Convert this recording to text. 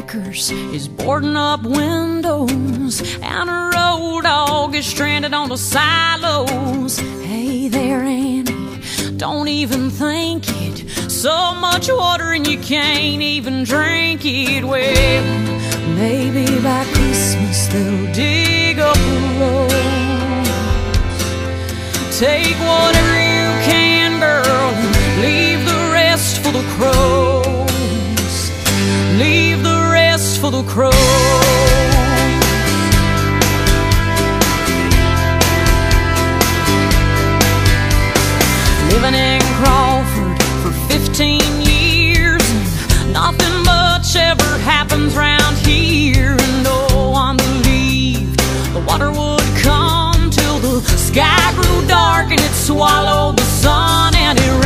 acres is boarding up windows, and a road dog is stranded on the silos. Hey there, Annie, don't even think it. So much water and you can't even drink it. Well, maybe by Christmas they'll dig up the roads. Take whatever you can, girl, and leave the rest for the crows. Leave the rest for the crows. Living in Crawford for 15 years, and nothing much ever happens round here. And oh, I believed the water would come till the sky grew dark and it swallowed the sun and it